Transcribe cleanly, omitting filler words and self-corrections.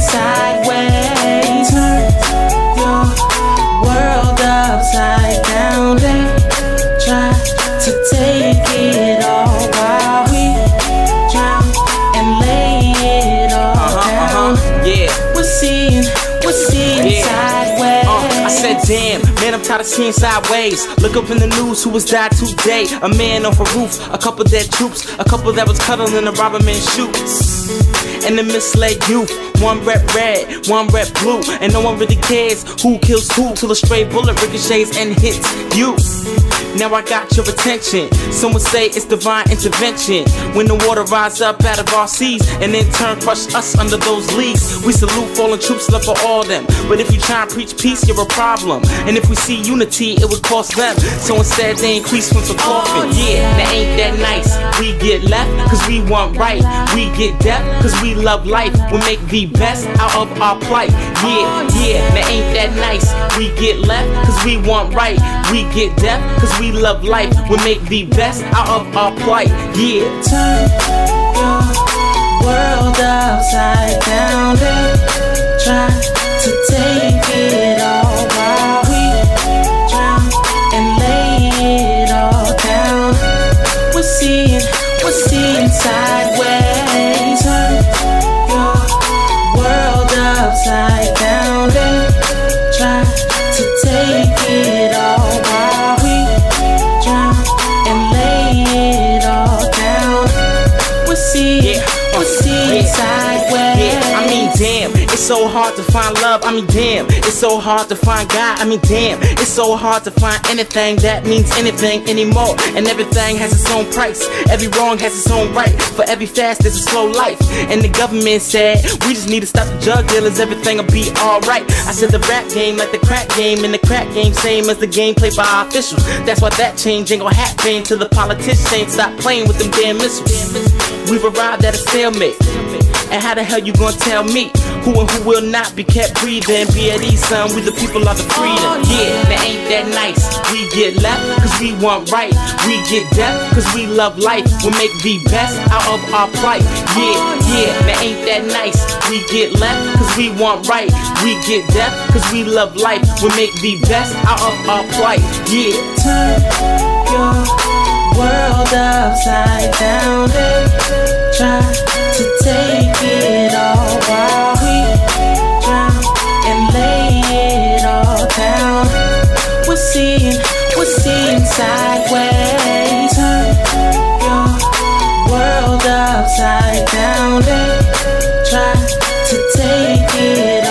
sideways. Turn your world upside down. They try to take it all while we drown and lay it all down. Yeah, we're seeing sideways. I said, damn, man, I'm tired of seeing sideways. Look up in the news, who was died today? A man off a roof, a couple dead troops, a couple that was cuddling a robber man shoots. And the misled youth, one rep red, one rep blue, and no one really cares who kills who till a stray bullet ricochets and hits you. Now I got your attention. Some would say it's divine intervention when the water rise up out of our seas and in turn crush us under those leagues. We salute fallen troops, love for all them. But if you try and preach peace, you're a problem. And if we see unity, it would cost them. So instead they increase from the coffin. Yeah, that ain't that nice. We get left cause we want right. We get deaf cause we love life. We make the best out of our plight. Yeah, that ain't that nice. We get left cause we want right. We get deaf cause we love life. We make the best out of our plight. Yeah. Turn your world upside down. They try to take it all while we drown and lay it all down. We're seeing sideways. Turn your world upside down. They try to take it all while we drown and lay it all down. We're seeing sideways. Yeah, I mean, damn, it's so hard to find love. I mean, damn, it's so hard to find God. I mean, damn, it's so hard to find anything that means anything anymore. And everything has its own price. Every wrong has its own right. For every fast, there's a slow life. And the government said we just need to stop the drug dealers. Everything will be alright. I said the rap game like the crack game, and the crack game same as the game played by our officials. That's why that change ain't gonna happen till the politicians ain't stop playing with them damn missiles. We've arrived at a stalemate. And how the hell you gonna tell me who and who will not be kept breathing? Be at ease, son, we the people of the freedom. Yeah, that ain't that nice. We get left cause we want right. We get deaf cause we love life. We make the best out of our plight. Yeah, that ain't that nice. We get left cause we want right. We get deaf cause we love life. We make the best out of our plight. Yeah. Turn your world upside down. They try to take it all while we drown and lay it all down. We're seeing sideways. Turn your world upside down. They try to take it